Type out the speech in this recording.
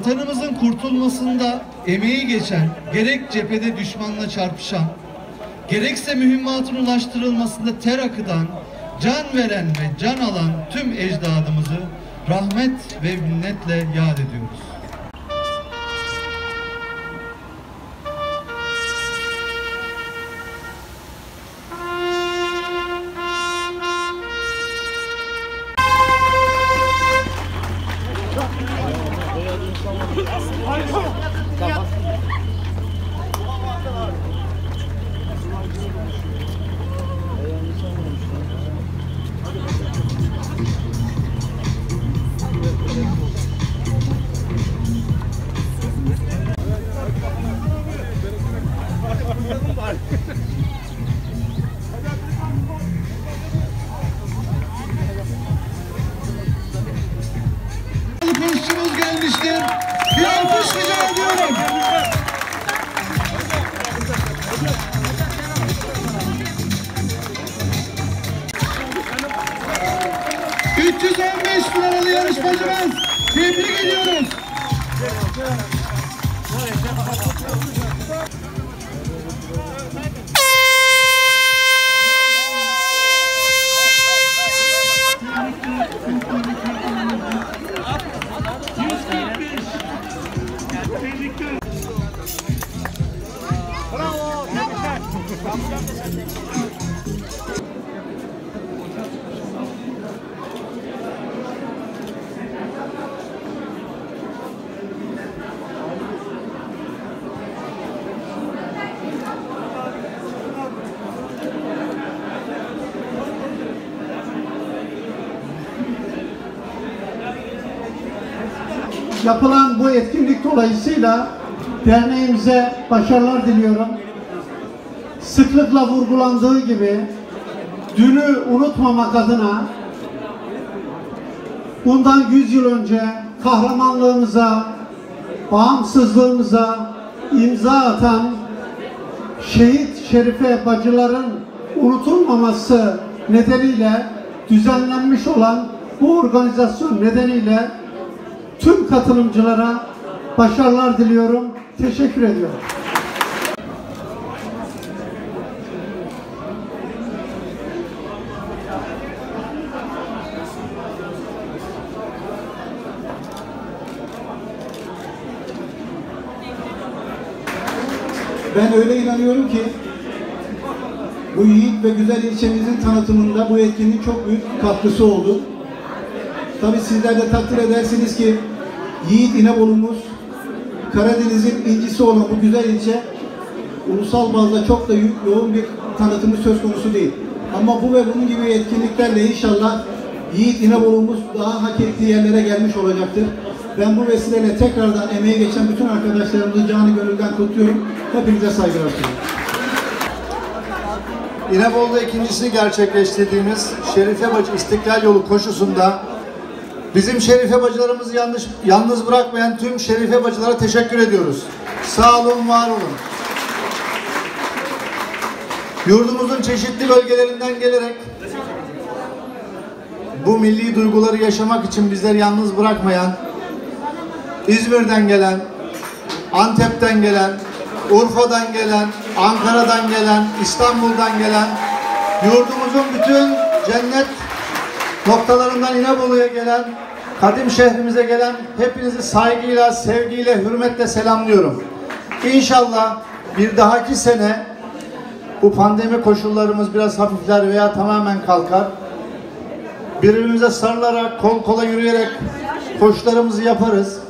vatanımızın kurtulmasında emeği geçen, gerek cephede düşmanla çarpışan, gerekse mühimmatın ulaştırılmasında ter akıtan, can veren ve can alan tüm ecdadımızı rahmet ve minnetle yad ediyoruz. Tamam. Koşucumuz gelmiştir. Bir alkış rica ediyorum. ...315 numaralı yarışmacımız. Tebrik ediyoruz. Yapılan bu etkinlik dolayısıyla derneğimize başarılar diliyorum. Sıklıkla vurgulandığı gibi dünü unutmamak adına bundan 100 yıl önce kahramanlığımıza, bağımsızlığımıza imza atan şehit şerife bacıların unutulmaması nedeniyle düzenlenmiş olan bu organizasyon nedeniyle tüm katılımcılara başarılar diliyorum. Teşekkür ediyorum. Ben öyle inanıyorum ki bu yiğit ve güzel ilçemizin tanıtımında bu etkinlik çok büyük katkısı oldu. Tabii sizler de takdir edersiniz ki Yiğit İnebolu'muz Karadeniz'in incisi olan bu güzel ilçe ulusal bazda çok da yoğun bir tanıtımı söz konusu değil. Ama bu ve bunun gibi etkinliklerle inşallah Yiğit İnebolu'muz daha hak ettiği yerlere gelmiş olacaktır. Ben bu vesileyle tekrardan emeği geçen bütün arkadaşlarımızı canı gönülden kutluyorum. Hepinize saygılar sunuyorum. İnebolu'da ikincisini gerçekleştirdiğimiz Şerife Bacı İstiklal Yolu koşusunda bizim Şerife bacılarımızı yalnız bırakmayan tüm Şerife bacılara teşekkür ediyoruz. Sağ olun, var olun. Yurdumuzun çeşitli bölgelerinden gelerek bu milli duyguları yaşamak için bizleri yalnız bırakmayan, İzmir'den gelen, Antep'ten gelen, Urfa'dan gelen, Ankara'dan gelen, İstanbul'dan gelen, yurdumuzun bütün cennet noktalarından İnebolu'ya gelen, kadim şehrimize gelen hepinizi saygıyla, sevgiyle, hürmetle selamlıyorum. İnşallah bir dahaki sene bu pandemi koşullarımız biraz hafifler veya tamamen kalkar. Birbirimize sarılarak, kol kola yürüyerek koşularımızı yaparız.